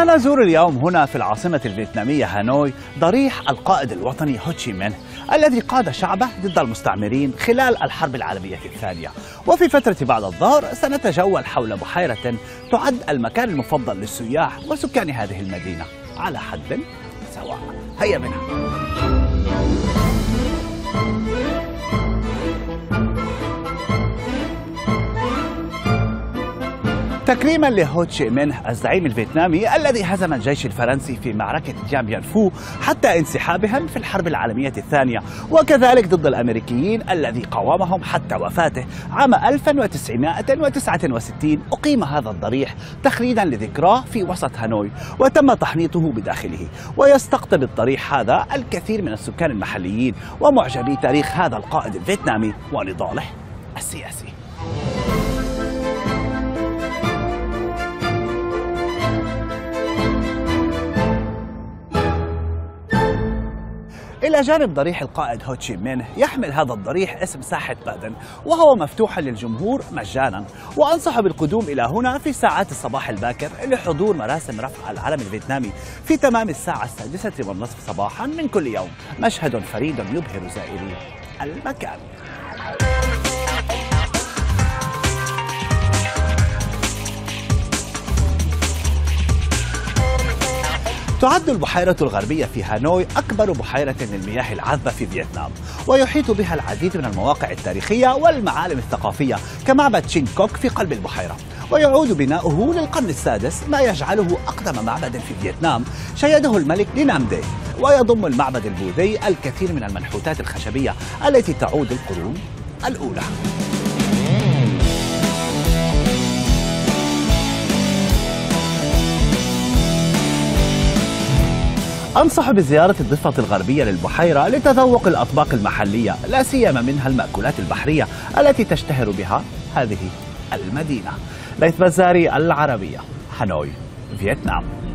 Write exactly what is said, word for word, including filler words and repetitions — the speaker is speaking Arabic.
سنزور اليوم هنا في العاصمة الفيتنامية هانوي ضريح القائد الوطني هو تشي مين الذي قاد شعبه ضد المستعمرين خلال الحرب العالمية الثانية. وفي فترة بعد الظهر سنتجول حول بحيرة تعد المكان المفضل للسياح وسكان هذه المدينة على حد سواء. هيا بنا. تكريما لهو تشي مين الزعيم الفيتنامي الذي هزم الجيش الفرنسي في معركة ديان بيان فو حتى انسحابهم في الحرب العالمية الثانية، وكذلك ضد الأمريكيين الذي قاومهم حتى وفاته عام ألف وتسعمائة وتسعة وستين. أقيم هذا الضريح تخليدا لذكراه في وسط هانوي وتم تحنيطه بداخله، ويستقطب الضريح هذا الكثير من السكان المحليين ومعجبي تاريخ هذا القائد الفيتنامي ونضاله السياسي. إلى جانب ضريح القائد هو تشي مين يحمل هذا الضريح اسم ساحة بادن، وهو مفتوح للجمهور مجانا، وأنصح بالقدوم إلى هنا في ساعات الصباح الباكر لحضور مراسم رفع العلم الفيتنامي في تمام الساعة السادسة والنصف صباحا من كل يوم. مشهد فريد يبهر زائري المكان. تعد البحيرة الغربية في هانوي أكبر بحيرة للمياه العذبة في فيتنام، ويحيط بها العديد من المواقع التاريخية والمعالم الثقافية كمعبد تشين كوك في قلب البحيرة، ويعود بناؤه للقرن السادس ما يجعله أقدم معبد في فيتنام شيده الملك لينامدي، ويضم المعبد البوذي الكثير من المنحوتات الخشبية التي تعود القرون الأولى. أنصح بزيارة الضفة الغربية للبحيرة لتذوق الأطباق المحلية، لا سيما منها المأكولات البحرية التي تشتهر بها هذه المدينة. ليث بزاري، العربية، هانوي، فيتنام.